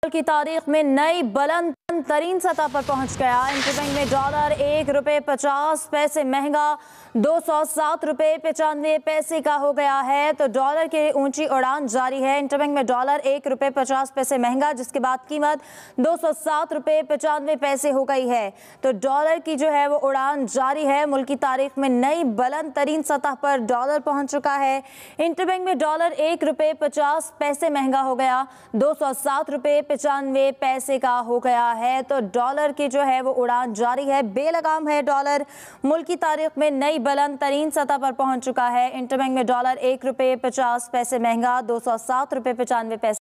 की तारीख में नई बुलंद तरीन सतह पर पहुंच गया। इंटरबैंक में डॉलर ₹1.50 महंगा 207 रुपये 95 पैसे का हो गया है। तो डॉलर की ऊंची उड़ान जारी है। इंटरबैंक में डॉलर ₹1.50 महंगा, जिसके बाद कीमत 207 रुपये 95 पैसे हो गई है। तो डॉलर की जो है वो उड़ान जारी है। मुल्क की तारीख में नई बुलंद तरीन सतह पर डॉलर पहुंच चुका है। इंटरबैंक में डॉलर ₹1.50 महंगा हो गया, 207 रुपये 95 पैसे का हो गया है। तो डॉलर की जो है वो उड़ान जारी है, बेलगाम है डॉलर। मुल्क की तारीख में नई बुलंद तरीन सतह पर पहुंच चुका है। इंटरबैंक में डॉलर ₹1.50 महंगा, 207 रुपये 95 पैसे